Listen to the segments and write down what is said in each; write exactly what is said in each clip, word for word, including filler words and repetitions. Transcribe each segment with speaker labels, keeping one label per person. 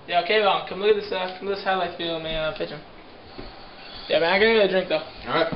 Speaker 1: Yeah, kaivan, come look at this, uh, come look at this highlight video of me uh, pitching. Yeah, man, I'm gonna get a drink though.
Speaker 2: Alright.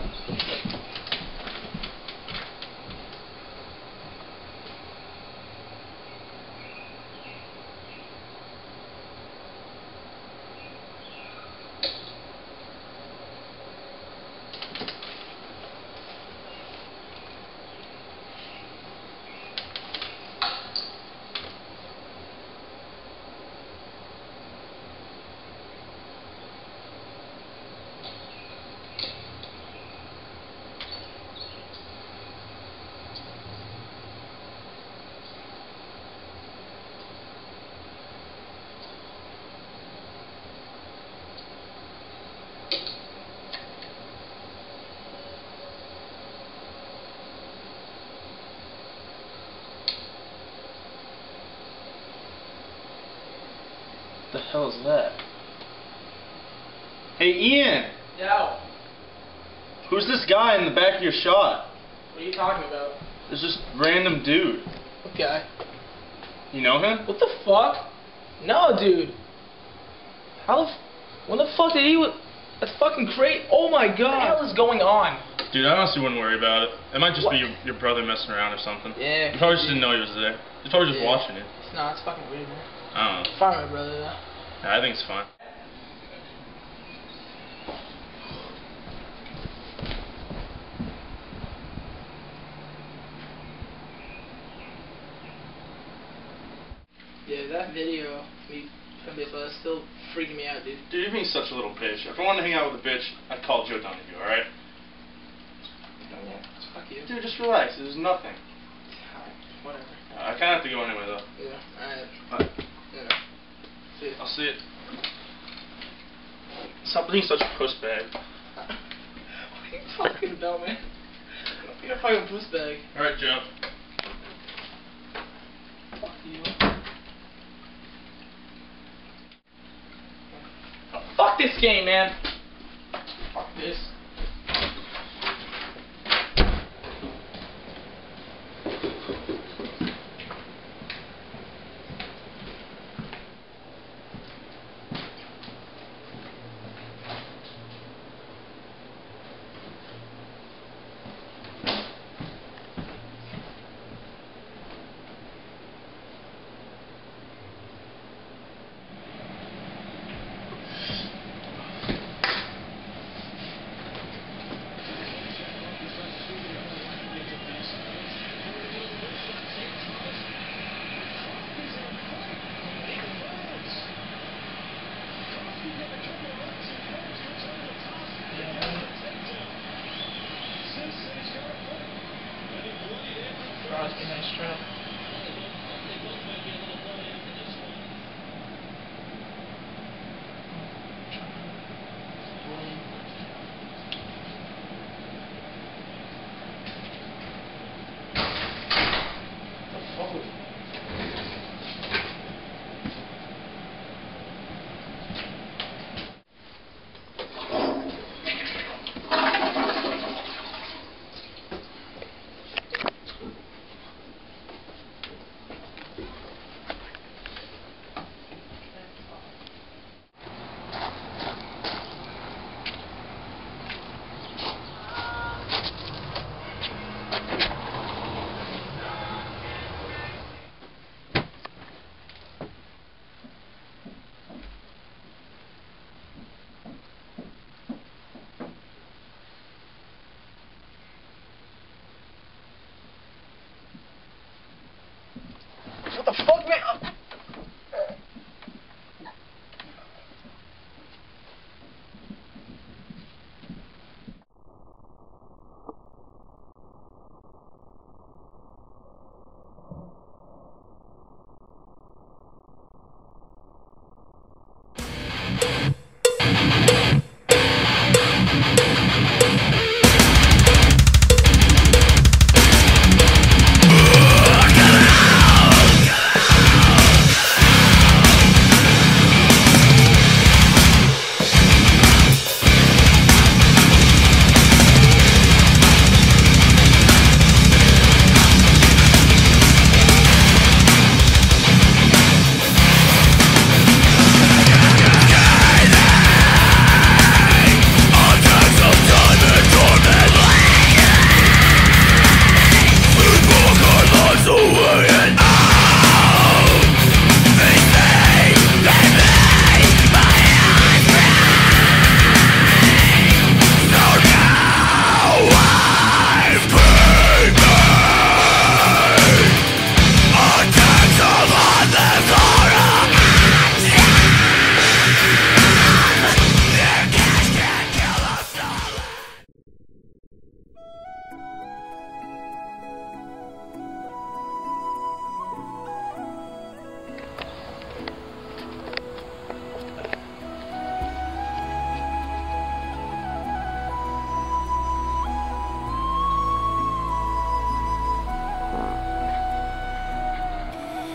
Speaker 3: What the hell is that? Hey Ian!
Speaker 1: Yo.
Speaker 3: Who's this guy in the back of your shot?
Speaker 1: What are you talking about?
Speaker 3: There's this random dude.
Speaker 1: What guy?
Speaker 3: You know him?
Speaker 1: What the fuck? No, dude. How the f when the fuck did he w That's fucking great. Oh my god. What the hell is going on?
Speaker 2: Dude, I honestly wouldn't worry about it. It might just
Speaker 1: What?
Speaker 2: be your, your brother messing around or something.
Speaker 1: Yeah.
Speaker 2: You probably just didn't know he was there. He's probably just
Speaker 1: Yeah.
Speaker 2: watching you.
Speaker 1: It's not, it's fucking weird, man.
Speaker 2: I don't know.
Speaker 1: Fire my brother though.
Speaker 2: Yeah, I think it's fine.
Speaker 1: Yeah, that video of me from baseball is still freaking me out, dude.
Speaker 2: Dude, you're being such a little bitch. If I wanted to hang out with a bitch, I'd call Joe Donahue, alright?
Speaker 1: Yeah, fuck you.
Speaker 2: Dude, just relax. There's nothing.
Speaker 1: Alright, whatever.
Speaker 2: Uh, I kinda have to go anyway, though.
Speaker 1: Yeah, alright.
Speaker 2: Bye.
Speaker 1: Yeah. See ya.
Speaker 2: I'll see it. Stop being such a puss bag.
Speaker 1: What are you talking about, man? You're a fucking puss bag.
Speaker 2: Alright, Joe.
Speaker 1: Fuck you. Oh, fuck this game, man. Fuck this. Crosby, nice try.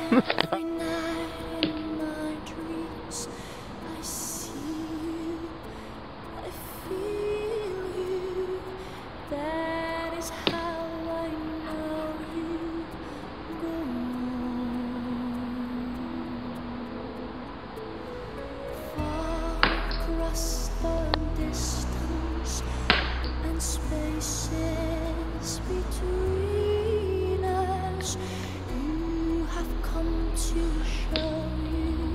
Speaker 4: Every night in my dreams, I see you, I feel you. That is how I know you go far across the distance and spaces between us. You have come to show you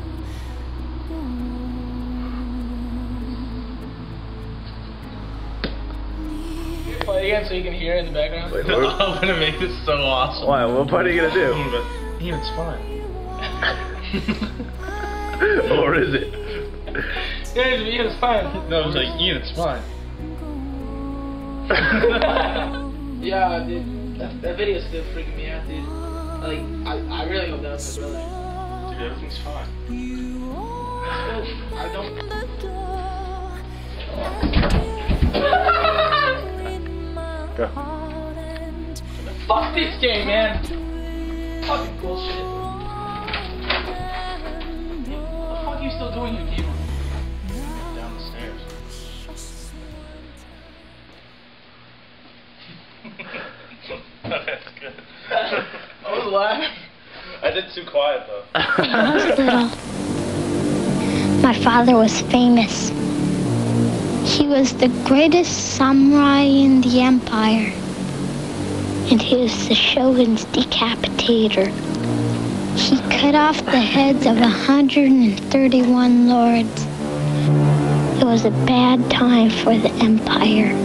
Speaker 1: Play again so you can hear it in the background.
Speaker 3: Wait,
Speaker 2: I'm gonna make this so awesome.
Speaker 3: Why? What part are you gonna do?
Speaker 2: Ian, it's fine.
Speaker 3: Or is it?
Speaker 1: Yeah, Ian, it's fine.
Speaker 2: No, I was like, Ian, it's fine.
Speaker 1: Yeah, dude, that, that video's still freaking me out, dude. Like, I, I really hope that was my brother.
Speaker 2: Dude, everything's fine.
Speaker 1: Oh, I don't.
Speaker 3: Go.
Speaker 1: Fuck this game, man. Fucking bullshit. What the fuck are you still doing here, Gamer?
Speaker 2: Down the stairs. That's good.
Speaker 1: I was laughing.
Speaker 2: I did too quiet though.
Speaker 4: When I was little, my father was famous. He was the greatest samurai in the empire, and he was the shogun's decapitator. He cut off the heads of one hundred thirty-one lords. It was a bad time for the empire.